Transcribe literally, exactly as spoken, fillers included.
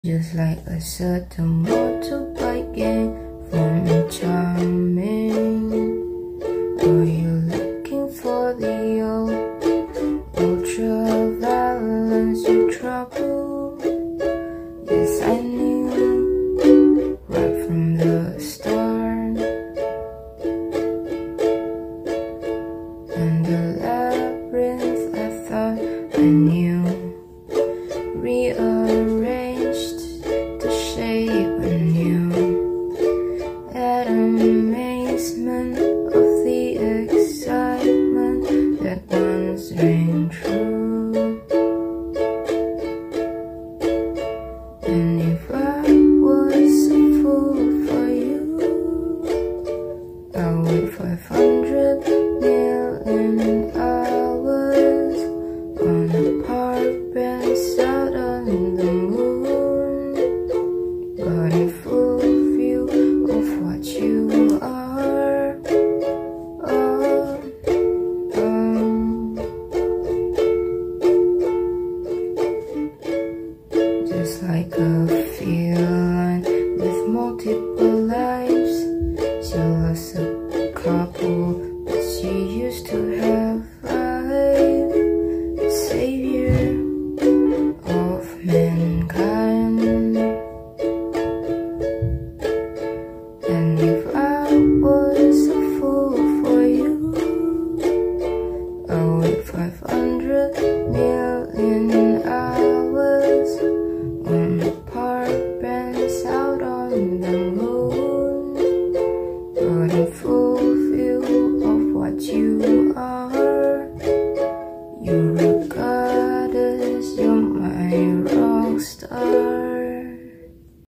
Just like a certain motorbike gang from charming. Are you looking for the old ultra violence you trouble? Yes, I knew right from the start. And the labyrinth I thought I knew, rearranged to shape anew. That amazement of the excitement that once rang true. And if I was a fool for you, I would five hundred million hours on a park bench out on the moon. Got a full view of what you are. Oh, oh. Just like a feel